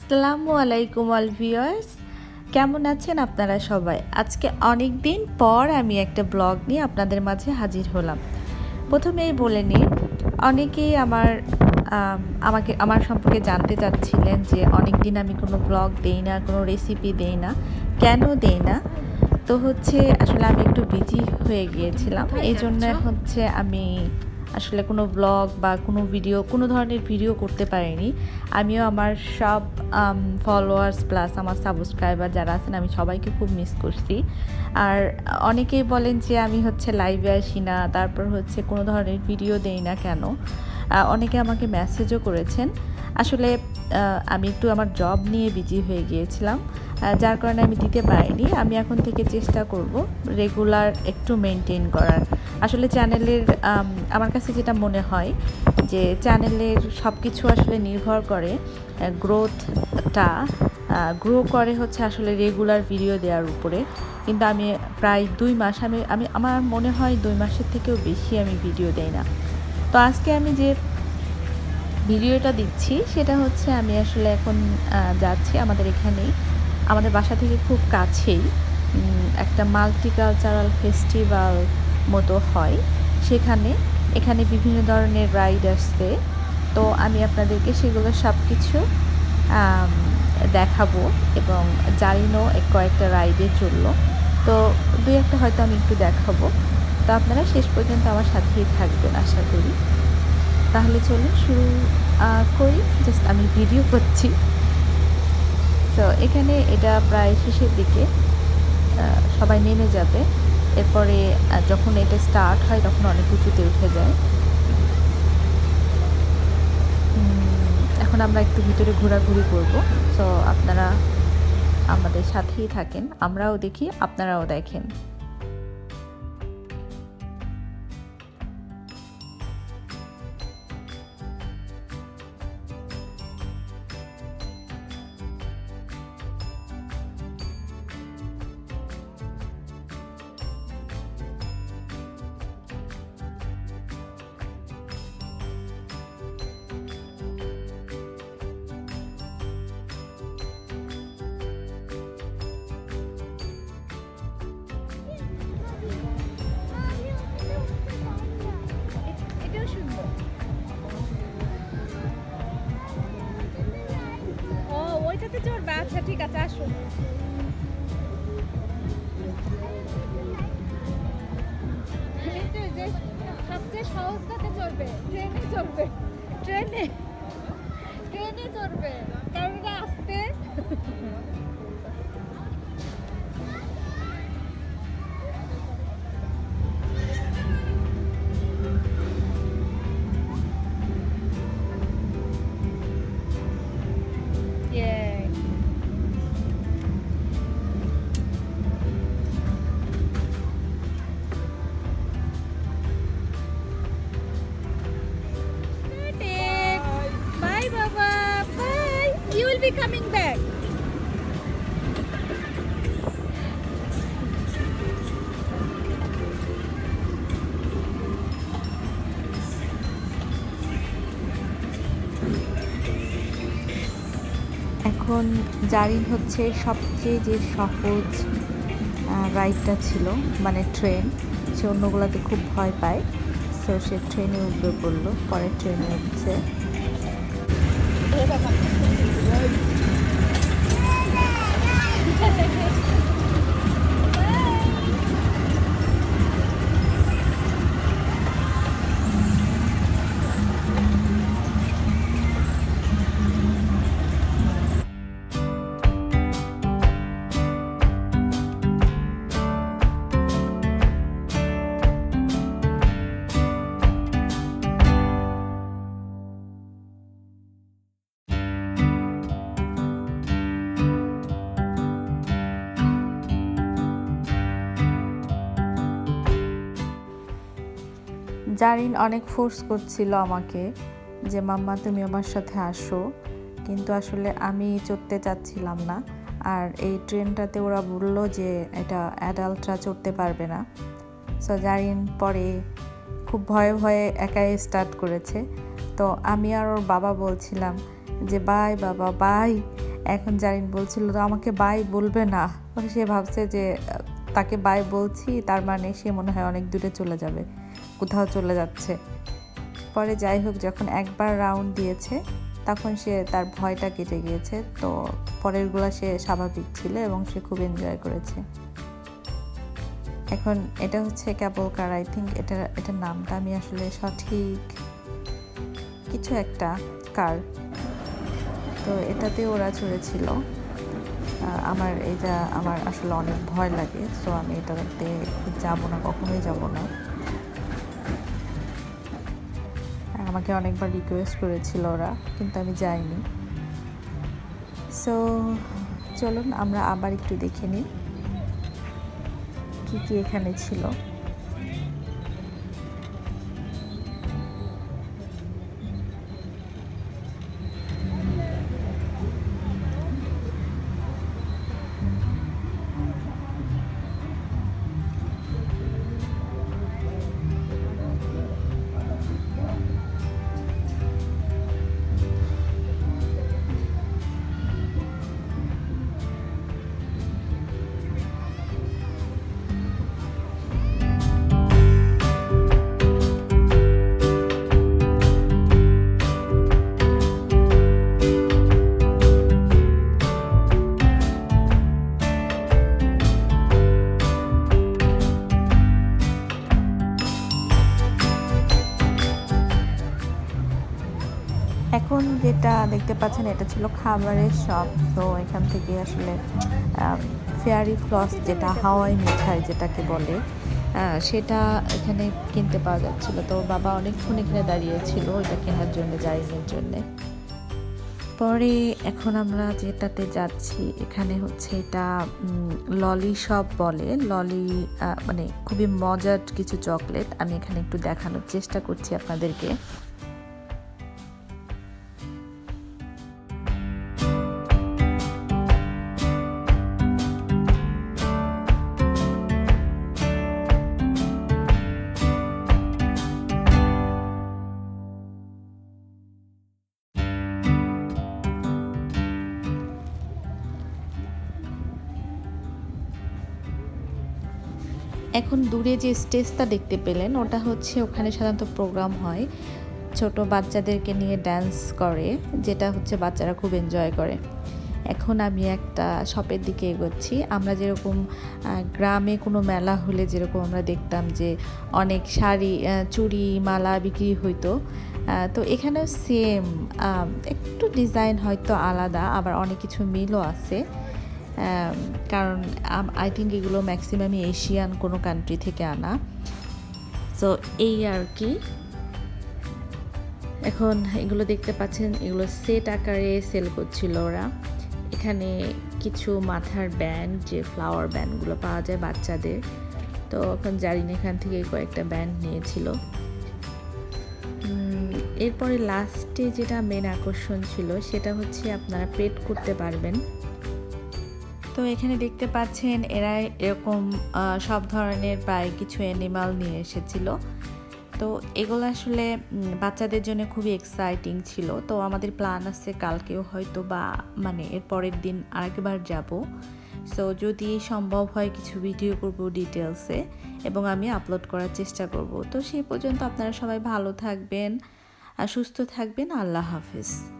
আসসালামু আলাইকুম all viewers, কেমন আছেন আপনারা সবাই? আজকে অনেক দিন পর আমি একটা ব্লগ নিয়ে আপনাদের মাঝে হাজির হলাম। প্রথমেই বলে নিই, অনেকেই আমার সম্পর্কে জানতে চাচ্ছিলেন যে অনেক দিন আমি কোনো ব্লগ দেই না, কোনো রেসিপি দেই না, কেন দেই না। তো আসলে আমি একটু বিজি হয়ে গিয়েছিলাম, এই জন্য আমি আসলে কোনো ব্লগ বা কোনো ধরনের ভিডিও করতে পারিনি। আমিও আমার সব ফলোয়ার্স প্লাস আমার সাবস্ক্রাইবার যারা আছেন, আমি সবাইকে খুব মিস করছি। আর অনেকেই বলেন যে আমি লাইভে আসি না, তারপর কোনো ধরনের ভিডিও দেই না কেন। অনেকে আমাকে মেসেজও করেছেন। আসলে আমি একটু আমার জব নিয়ে বিজি হয়ে গিয়েছিলাম, যার কারণে আমি দিতে পারিনি। আমি এখন থেকে চেষ্টা করব রেগুলার একটু মেনটেন করার। আসলে চ্যানেলের আমার কাছে যেটা মনে হয় যে চ্যানেলের সব কিছু আসলে নির্ভর করে গ্রো করে আসলে রেগুলার ভিডিও দেওয়ার উপরে। কিন্তু আমি প্রায় 2 মাস আমার মনে হয় 2 মাসের থেকেও বেশি আমি ভিডিও দেই না। তো আজকে আমি যে ভিডিওটা দিচ্ছি সেটা আমি আসলে এখন যাচ্ছি আমাদের এখানেই, আমাদের বাসা থেকে খুব কাছেই একটা মাল্টিকালচারাল ফেস্টিভ্যাল মতো হয়। এখানে বিভিন্ন ধরনের রাইড আসছে। তো আমি আপনাদেরকে সেগুলো সব কিছু দেখাবো, এবং জারিনও কয়েকটা রাইডে চললো। তো 2-1টা হয়তো আমি একটু দেখাবো। তো আপনারা শেষ পর্যন্ত আমার সাথেই থাকবেন আশা করি। তাহলে চলুন শুরু করি। জাস্ট আমি ভিডিও করছি। তো এখানে এটা প্রায় শেষের দিকে, সবাই নেমে যাবে। এরপরে যখন এটা স্টার্ট হয় তখন অনেক উঁচুতে উঠে যায়। এখন আমরা একটু ভিতরে ঘোরাঘুরি করব। তো আপনারা আমাদের সাথেই থাকেন, আমরাও দেখি, আপনারাও দেখেন। ওইটাতে চড়বে? আচ্ছা ঠিক আছে, আসুন। সবচেয়ে সহজটাতে চড়বে, ট্রেনে চড়বে, ট্রেনে চড়বে, কারণ এটা আসতে। Coming back. এখন জারিন সবচেয়ে যে সহজ রাইডটা ছিল, মানে ট্রেন। সে অন্যগুলোতে খুব ভয় পায়, সো সে ট্রেনে উঠবে বললো, পরে ট্রেনে উঠছে। জারিন অনেক ফোর্স করছিল আমাকে যে মাম্মা তুমি আমার সাথে আসো, কিন্তু আসলে আমি চড়তে চাচ্ছিলাম না। আর এই ট্রেনটাতে ওরা বললো যে এটা অ্যাডাল্টরা চড়তে পারবে না। সো জারিন পরে খুব ভয়ে ভয়ে একাই স্টার্ট করেছে। তো আমি আর ওর বাবা বলছিলাম যে বাই বাবা বাই, এখন জারিন বলছিল তো আমাকে বাই বলবে না, মানে সে ভাবছে যে তাকে বাই বলছি তার মানে সে মনে হয় অনেক দূরে চলে যাবে, কোথাও চলে যাচ্ছে। পরে যাই হোক, যখন একবার রাউন্ড দিয়েছে তখন সে তার ভয়টা কেটে গিয়েছে, তো পরেরগুলো সে স্বাভাবিক ছিল এবং সে খুব এনজয় করেছে। এখন এটা হচ্ছে ক্যাবল কার, আই থিঙ্ক এটার নামটা আমি আসলে সঠিক কিছু একটা কার, তো এটাতে ওরা চড়েছিল। আমার আসলে অনেক ভয় লাগে, সো আমি এটাতে যাবো না, কখনোই যাব না। আমাকে অনেকবার রিকোয়েস্ট করেছিল ওরা, কিন্তু আমি যাইনি। সো চলুন আমরা আবার একটু দেখে নিই কি কি এখানে ছিল। এখন যেটা দেখতে পাচ্ছেন এটা ছিল খাবারের শপ। তো এখান থেকে আসলে ফেয়ারি ফ্লস, যেটা হাওয়াই মিঠাই যেটাকে বলে, সেটা এখানে কিনতে পাওয়া যাচ্ছিল। তো বাবা অনেকক্ষণ এখানে দাঁড়িয়েছিল এটা কেনার জন্য, জারিনের জন্য। পরে এখন আমরা যেটাতে যাচ্ছি এখানে হচ্ছে এটা ললি শপ বলে। ললি মানে খুবই মজার কিছু চকলেট, আমি এখানে একটু দেখানোর চেষ্টা করছি আপনাদেরকে। এখন দূরে যে স্টেজটা দেখতে পেলেন ওটা হচ্ছে, ওখানে সাধারণত প্রোগ্রাম হয়, ছোট বাচ্চাদেরকে নিয়ে ডান্স করে, যেটা হচ্ছে বাচ্চারা খুব এনজয় করে। এখন আমি একটা শপের দিকে এগোচ্ছি। আমরা যেরকম গ্রামে কোনো মেলা হলে যেরকম আমরা দেখতাম যে অনেক শাড়ি, চুড়ি, মালা বিক্রি হইতো, তো এখানেও সেম, একটু ডিজাইন হয়তো আলাদা, আবার অনেক কিছু মিলও আছে, কারণ আই থিঙ্ক এগুলো ম্যাক্সিমামই এশিয়ান কোনো কান্ট্রি থেকে আনা। সো এই আর কি। এখন এগুলো দেখতে পাচ্ছেন, এগুলো সেট আকারে সেল করছিল ওরা। এখানে কিছু মাথার ব্যান্ড, যে ফ্লাওয়ার ব্যান্ডগুলো পাওয়া যায় বাচ্চাদের, তো এখন জারিন এখান থেকে কয়েকটা ব্যান্ড নিয়েছিল। এরপরে লাস্টে যেটা মেন আকর্ষণ ছিল সেটা হচ্ছে আপনারা পেট করতে পারবেন। তো এখানে দেখতে পাচ্ছেন এরা এরকম সব ধরনের প্রায় কিছু অ্যানিমাল নিয়ে এসেছিল। তো এগুলো আসলে বাচ্চাদের জন্য খুবই এক্সাইটিং ছিল। তো আমাদের প্ল্যান আছে কালকেও হয়তো বা মানে এর পরের দিন আরেকবার যাব। সো যদি সম্ভব হয় কিছু ভিডিও করব ডিটেলসে, এবং আমি আপলোড করার চেষ্টা করব। তো সেই পর্যন্ত আপনারা সবাই ভালো থাকবেন আর সুস্থ থাকবেন। আল্লাহ হাফেজ।